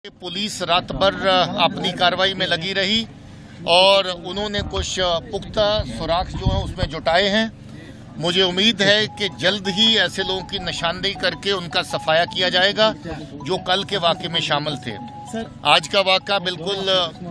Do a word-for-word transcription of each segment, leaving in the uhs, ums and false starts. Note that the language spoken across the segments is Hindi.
पुलिस रात भर अपनी कार्रवाई में लगी रही और उन्होंने कुछ पुख्ता सुराख जो है उसमें जुटाए हैं। मुझे उम्मीद है कि जल्द ही ऐसे लोगों की निशानदेही करके उनका सफाया किया जाएगा जो कल के वाक़े में शामिल थे। आज का वाक़ा बिल्कुल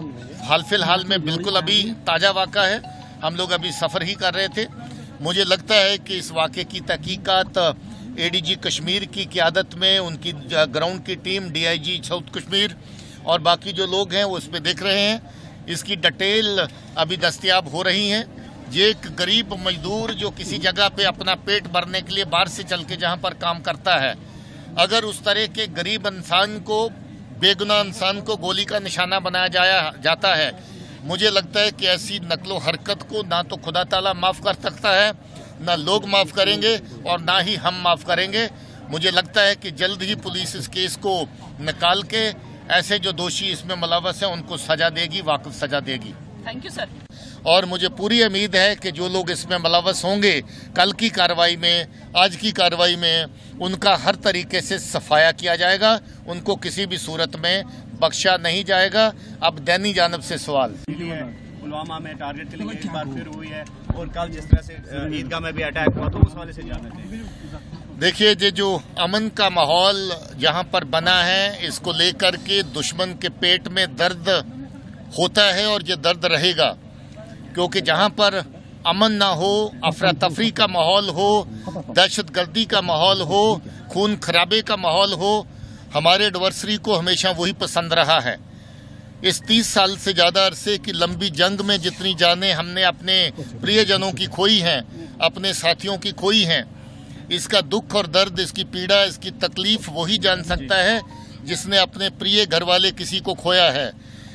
हाल फिलहाल में बिल्कुल अभी ताज़ा वाक़ा है। हम लोग अभी सफ़र ही कर रहे थे। मुझे लगता है कि इस वाक़े की तहकीकात एडीजी कश्मीर की क़यादत में उनकी ग्राउंड की टीम डीआईजी साउथ कश्मीर और बाकी जो लोग हैं वो इस पर देख रहे हैं। इसकी डिटेल अभी दस्तयाब हो रही हैं। ये एक गरीब मजदूर जो किसी जगह पे अपना पेट भरने के लिए बाहर से चल के जहाँ पर काम करता है, अगर उस तरह के गरीब इंसान को, बेगुनाह इंसान को गोली का निशाना बनाया जाया जाता है, मुझे लगता है कि ऐसी नकलो हरकत को ना तो खुदा ताला माफ़ कर सकता है, ना लोग माफ़ करेंगे और ना ही हम माफ़ करेंगे। मुझे लगता है कि जल्द ही पुलिस इस केस को निकाल के ऐसे जो दोषी इसमें मुलव्वस हैं उनको सजा देगी, वाक़िफ़ सजा देगी। Thank you sir. और मुझे पूरी उम्मीद है कि जो लोग इसमें मुलव्वस होंगे कल की कार्रवाई में, आज की कार्रवाई में, उनका हर तरीके से सफाया किया जाएगा। उनको किसी भी सूरत में बख्शा नहीं जाएगा। अब दैनी जानब से सवाल पुलवामा में टारगेट किलिंग एक बार फिर हुई है और कल जिस तरह से ईदगाह में भी अटैक हुआ तो उस वाले से जानना चाहिए। देखिए, ये जो अमन का माहौल यहाँ पर बना है, इसको लेकर के दुश्मन के पेट में दर्द होता है और ये दर्द रहेगा, क्योंकि जहाँ पर अमन ना हो, अफरा तफरी का माहौल हो, दहशत गर्दी का माहौल हो, खून खराबे का माहौल हो, हमारे एडवर्सरी को हमेशा वही पसंद रहा है। इस तीस साल से ज़्यादा अरसे की लंबी जंग में जितनी जानें हमने अपने प्रियजनों की खोई हैं, अपने साथियों की खोई हैं, इसका दुख और दर्द, इसकी पीड़ा, इसकी तकलीफ वही जान सकता है जिसने अपने प्रिय घर वाले किसी को खोया है।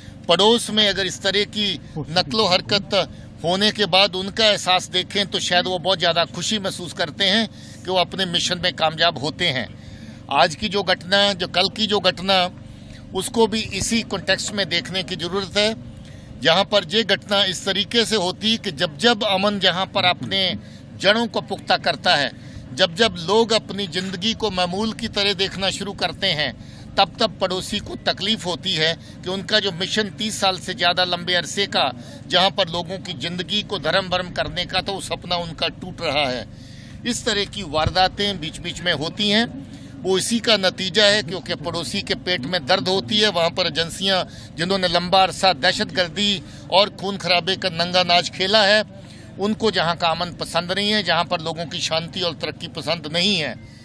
पड़ोस में अगर इस तरह की नकलो हरकत होने के बाद उनका एहसास देखें तो शायद वो बहुत ज़्यादा खुशी महसूस करते हैं कि वो अपने मिशन में कामयाब होते हैं। आज की जो घटना, जो कल की जो घटना, उसको भी इसी कॉन्टेक्स्ट में देखने की ज़रूरत है, जहाँ पर ये घटना इस तरीके से होती कि जब जब अमन जहाँ पर अपने जड़ों को पुख्ता करता है, जब जब लोग अपनी ज़िंदगी को मामूल की तरह देखना शुरू करते हैं, तब तब पड़ोसी को तकलीफ होती है कि उनका जो मिशन तीस साल से ज़्यादा लंबे अरसे का, जहाँ पर लोगों की ज़िंदगी को धर्म भरम करने का, तो वो सपना उनका टूट रहा है। इस तरह की वारदातें बीच बीच में होती हैं। वो इसी का नतीजा है, क्योंकि पड़ोसी के पेट में दर्द होती है। वहाँ पर एजेंसियाँ जिन्होंने लंबा अरसा दहशत गर्दी और खून खराबे का नंगा नाच खेला है, उनको जहाँ का अमन पसंद नहीं है, जहाँ पर लोगों की शांति और तरक्की पसंद नहीं है,